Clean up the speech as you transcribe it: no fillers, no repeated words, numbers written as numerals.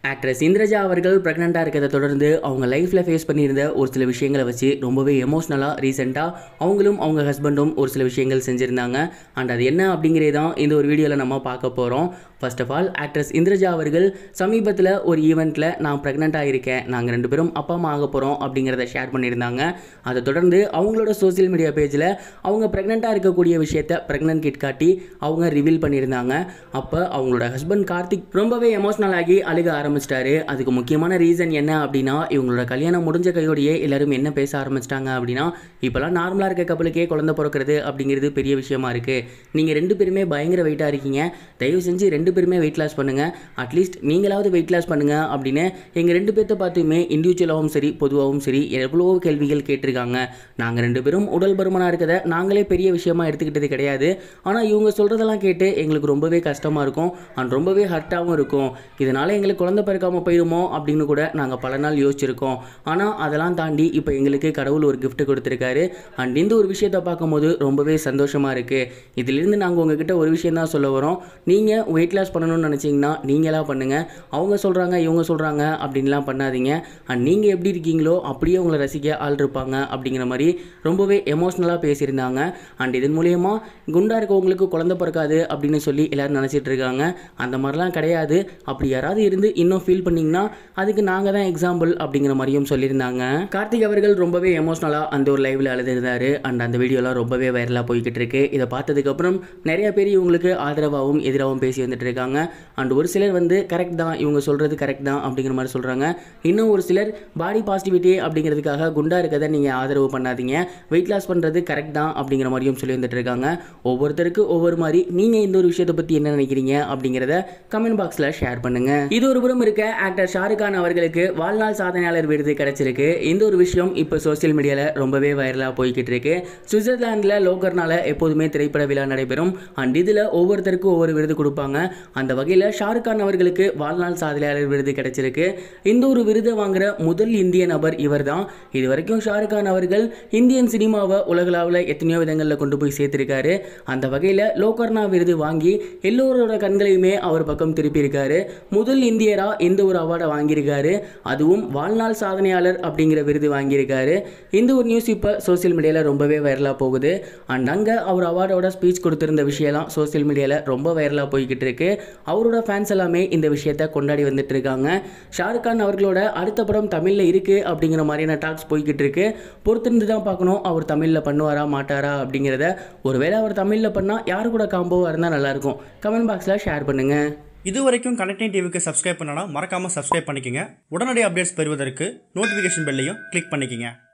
Actress Indraja அவர்கள் ப்ரெக்னெண்ட்டாக இருக்கிறத தொடர்ந்து அவங்க லைஃப்பில் ஃபேஸ் பண்ணியிருந்த ஒரு சில விஷயங்களை வச்சு ரொம்பவே எமோஷ்னலாக ரீசெண்டாக அவங்களும் அவங்க ஹஸ்பண்டும் ஒரு சில விஷயங்கள் செஞ்சுருந்தாங்க. அண்ட் அது என்ன அப்படிங்கிறே தான் இந்த ஒரு வீடியோவில் நம்ம பார்க்க போகிறோம். First of all, actress Indraja அவர்கள் சமீபத்தில் ஒரு ஈவெண்ட்டில் நான் ப்ரெக்னெண்ட்டாக இருக்கேன், நாங்கள் 2 பேரும் அப்பா அம்மா ஆக போகிறோம் அப்படிங்கிறத ஷேர் பண்ணியிருந்தாங்க. அதை தொடர்ந்து அவங்களோட சோசியல் மீடியா பேஜில் அவங்க ப்ரெக்னெண்ட்டாக இருக்கக்கூடிய விஷயத்தை ப்ரெக்னென்ட் கிட் காட்டி அவங்க ரிவீல் பண்ணியிருந்தாங்க. அப்போ அவங்களோட ஹஸ்பண்ட் கார்த்திக் ரொம்பவே எமோஷ்னல் ஆகி அழுக ஆரம்பிச்சிட்டாரு. அதுக்கு முக்கியமான ரீசன் என்ன அப்படின்னா, இவங்களோட கல்யாணம் முடிஞ்ச கையோடையே எல்லாரும் என்ன பேச ஆரம்பிச்சிட்டாங்க அப்படின்னா, இப்போலாம் நார்மலாக இருக்க கப்பலுக்கே குழந்தை பிறக்கிறது அப்படிங்கிறது பெரிய விஷயமா இருக்குது, நீங்கள் 2 பேருமே பயங்கர வெயிட்டாக இருக்கீங்க, தயவு செஞ்சு 2 பேருமே வெயிட் லாஸ் பண்ணுங்கள், அட்லீஸ்ட் நீங்களாவது வெயிட் லாஸ் பண்ணுங்கள் அப்படின்னு எங்கள் 2 பேர்த்த பார்த்துமே இண்டிவிஜுவலாகவும் சரி பொதுவாகவும் சரி எவ்வளோ கேள்விகள் கேட்டிருக்காங்க. நாங்கள் 2 பேரும் உடல் பருமனாக இருக்கிறத நாங்களே பெரிய விஷயமா எடுத்துக்கிட்டது கிடையாது. ஆனால் இவங்க சொல்கிறதெல்லாம் கேட்டு எங்களுக்கு ரொம்பவே கஷ்டமாக இருக்கும் அண்ட் ரொம்பவே ஹர்ட்டாகவும் இருக்கும். இதனால் எங்களுக்கு குழந்தை பிறக்காமல் போயிடுமோ அப்படின்னு கூட நாங்கள் பல நாள் யோசிச்சிருக்கோம். ஆனால் அதெல்லாம் தாண்டி இப்போ எங்களுக்கு கடவுள் ஒரு கிஃப்ட் கொடுத்துருக்காரு. அண்ட் இந்த ஒரு விஷயத்தை பார்க்கும்போது ரொம்பவே சந்தோஷமாக இருக்குது. இதிலிருந்து நாங்கள் உங்ககிட்ட ஒரு விஷயம் தான் சொல்ல வரோம். நீங்கள் வெயிட் லாஸ் பண்ணணும்னு நினச்சிங்கன்னா நீங்களாக பண்ணுங்கள். அவங்க சொல்கிறாங்க இவங்க சொல்கிறாங்க அப்படின்லாம் பண்ணாதீங்க. அண்ட் நீங்கள் எப்படி இருக்கீங்களோ அப்படியே உங்களை ரசிக்க ஆள் இருப்பாங்க அப்படிங்கிற மாதிரி ரொம்பவே எமோஷ்னலாக பேசியிருந்தாங்க. அண்ட் இதன் மூலயமா குண்டாக இருக்கவங்களுக்கு குழந்தை பிறக்காது அப்படின்னு சொல்லி எல்லோரும் நினச்சிட்டு இருக்காங்க. அந்த மாதிரிலாம் கிடையாது. அப்படி யாராவது இருந்து இன்னும் ஃபீல் பண்ணிங்கன்னா அதுக்கு நாங்கள் தான் எக்ஸாம்பிள் அப்படிங்கிற மாதிரியும் சொல்லியிருந்தாங்க. கார்த்திக் அவர்கள் ரொம்பவே எமோஷ்னலாக அந்த ஒரு லைவில் அழுதுருந்தார். அண்ட் அந்த வீடியோலாம் ரொம்பவே வைரலாக போய்கிட்டு இருக்கு. இதை பார்த்ததுக்கப்புறம் நிறைய பேர் இவங்களுக்கு ஆதரவாகவும் எதிராகவும் பேசி வந்துட்டு இருக்காங்க. அண்ட் ஒரு சிலர் வந்து கரெக்ட் தான், இவங்க சொல்கிறது கரெக்ட் தான் அப்படிங்கிற மாதிரி சொல்கிறாங்க. இன்னும் ஒரு சிலர் பாடி பாசிட்டிவிட்டி அப்படிங்கிறதுக்காக குண்டாக இருக்கிறத நீங்கள் ஆதரவு பண்ணாதீங்க, வெயிட் லாஸ் பண்ணுறது கரெக்ட் தான் அப்படிங்கிற மாதிரியும் சொல்லி வந்துட்டு இருக்காங்க. ஒவ்வொருத்தருக்கு ஒவ்வொரு மாதிரி. நீங்கள் இந்த ஒரு விஷயத்தை பற்றி என்ன நினைக்கிறீங்க அப்படிங்கிறத கமெண்ட் பாக்ஸில் ஷேர் பண்ணுங்கள். இது ஒரு புறம் இருக்க, ஆக்டர் ஷாருக் கான் அவர்களுக்கு வாழ்நாள் சாதனையாளர் விருது கிடைச்சிருக்கு. இந்த ஒரு விஷயம் இப்போ சோசியல் மீடியாவில் ரொம்பவே வைரலாக போய்கிட்டு இருக்கு. சுவிட்சர்லாண்டில் லோக்கர்னால எப்போதுமே திரைப்பட விழா நடைபெறும். அண்ட் இதில் ஒவ்வொருத்தருக்கும் ஒவ்வொரு விருது கொடுப்பாங்க. அந்த வகையில் ஷாருக் கான் அவர்களுக்கு வாழ்நாள் சாதனையாளர் விருது கிடைச்சிருக்கு. இந்த ஒரு விருதை வாங்குற முதல் இந்திய நபர் இவர் தான். இது வரைக்கும் ஷாருக் கான் அவர்கள் இந்தியன் சினிமாவை உலகளவில் எத்தனையோ விதங்களில் கொண்டு போய் சேர்த்திருக்காரு. அந்த வகையில் லோக்கர்னா விருது வாங்கி எல்லோரோட கண்களையுமே அவர் பக்கம் திருப்பியிருக்காரு. முதல் இந்தியரா இந்த ஒரு அவார்டை வாங்கியிருக்காரு. அதுவும் வாழ்நாள் சாதனையாளர் அப்படிங்கிற விருது வாங்கியிருக்காரு. இந்த ஒரு நியூஸ் இப்போ சோசியல் மீடியாவில் ரொம்பவே வைரலாக போகுது. அண்ட் அங்கே அவர் அவார்டோட ஸ்பீச் கொடுத்திருந்த விஷயம்லாம் சோசியல் மீடியாவில் ரொம்ப வைரலாக போய்கிட்டு இருக்கு. அவரோட ஃபேன்ஸ் எல்லாமே இந்த விஷயத்தை கொண்டாடி வந்துட்டு இருக்காங்க. ஷாருக் கான் அவர்களோட அடுத்த படம் தமிழில் இருக்குது அப்படிங்கிற மாதிரியான டாக்ஸ் போய்கிட்டு இருக்கு. பொறுத்திருந்து தான் பார்க்கணும் அவர் தமிழில் பண்ணுவாரா மாட்டாரா அப்படிங்கிறத. ஒருவேளை அவர் தமிழில் பண்ணால் யாரு கூட காம்போவாக இருந்தால் நல்லாயிருக்கும். கமெண்ட் பாக்ஸில் ஷேர் பண்ணுங்கள். இது வரைக்கும் கனெக்டிங் டிவிக்கு சப்ஸ்கிரைப் பண்ணனா மறக்காமல் சப்ஸ்கிரைப் பண்ணிக்கங்க. உடனடி அப்டேட்ஸ் பெறுவதற்கு நோட்டிஃபிகேஷன் பெல்லையும் கிளிக் பண்ணிக்கங்க.